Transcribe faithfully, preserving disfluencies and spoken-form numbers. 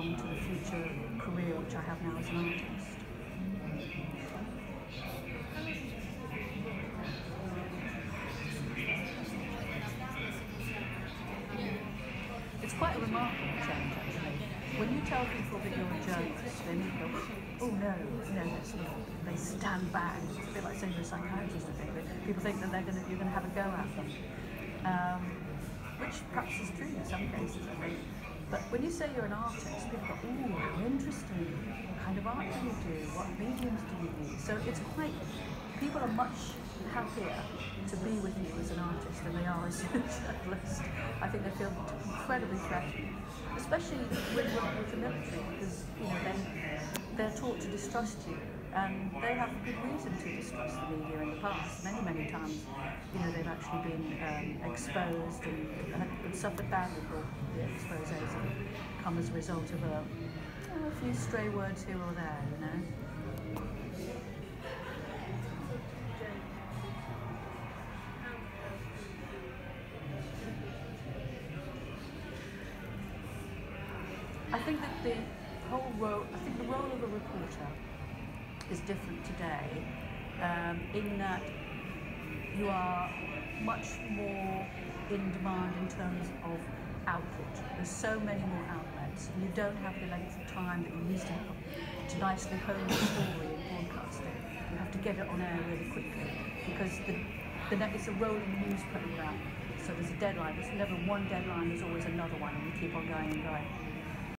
on to the future career which I have now as an artist. It's quite a remarkable change, actually. When you tell people that you're a journalist, they need to go, oh no, no, no, sort of, they stand back. It's a bit like saying you're a psychiatrist, I think. People think that they're gonna, you're going to have a go at them. Um, which perhaps is true in some cases, I think. But when you say you're an artist, people go, ooh, how interesting. What kind of art do you do? What mediums do you use? So it's quite, people are much happier to be with you as an artist than they are as a journalist. I think they feel incredibly threatened, especially with working with the military, because you know they they're taught to distrust you, and they have good reason to distrust the media in the past. Many, many times, you know, they've actually been um, exposed and, and suffered badly for the exposés that come as a result of a, a few stray words here or there, you know. I think that the whole role, I think the role of a reporter is different today um, in that you are much more in demand in terms of output. There's so many more outlets, and you don't have the length of time that you used to have to nicely hone the story in broadcasting. You have to get it on air really quickly because the, the it's a rolling news programme, so there's a deadline. There's never one deadline, there's always another one, and you keep on going and going.